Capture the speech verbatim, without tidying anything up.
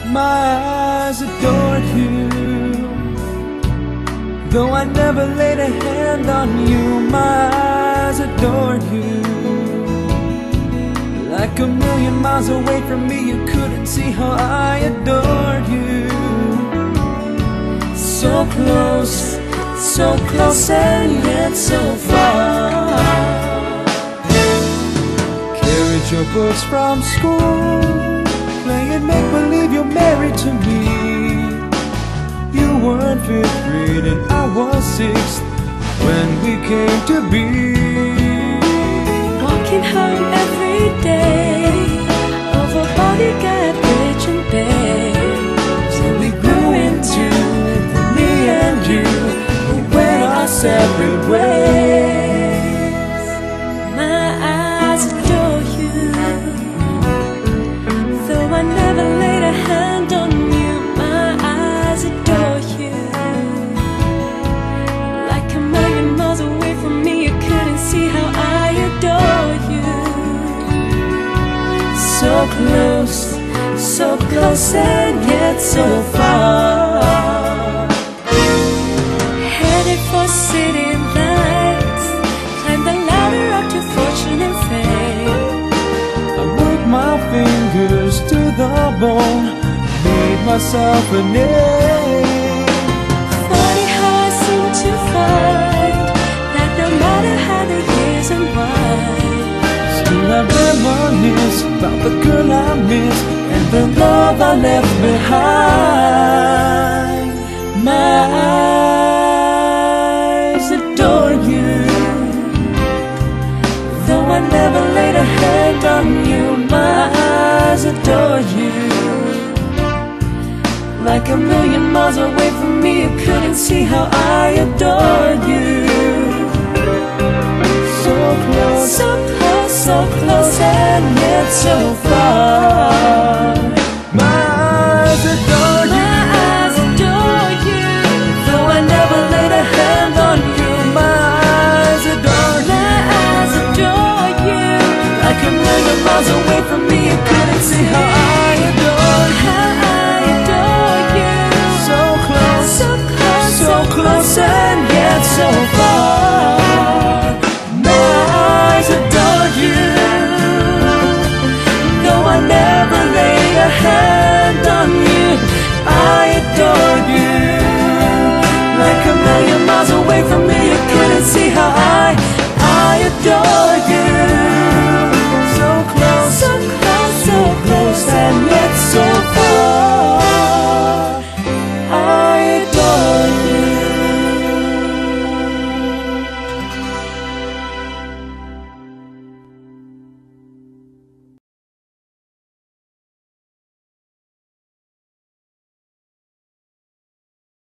My eyes adored you. Though I never laid a hand on you, my eyes adored you. Like a million miles away from me, you couldn't see how I adored you. So close, so close and yet so far. Carried your books from school, playing make-believe you're married to me. You were in fifth grade and I was sixth when we came to be. Walking home every day over Bodyguard Bridge and Bay. So we grew into me and you, we went our separate ways. My eyes adore you. Though I never laid a hand on you, my eyes adore you. Like a million miles away from me, you couldn't see how I adore you. So close, so close and yet so far. Headed for city lights, climb the ladder up to fortune and fame. I worked my fingers to the bone, made myself a name. Funny how I seem to find that no matter how the years unwind, Still I reminisce about the girl I miss and the love I left behind. My eyes adore you. Though I never laid a hand on you, my eyes adore you. Like a million miles away from me, you couldn't see how I adore you. So close, so close, so close and yet so far.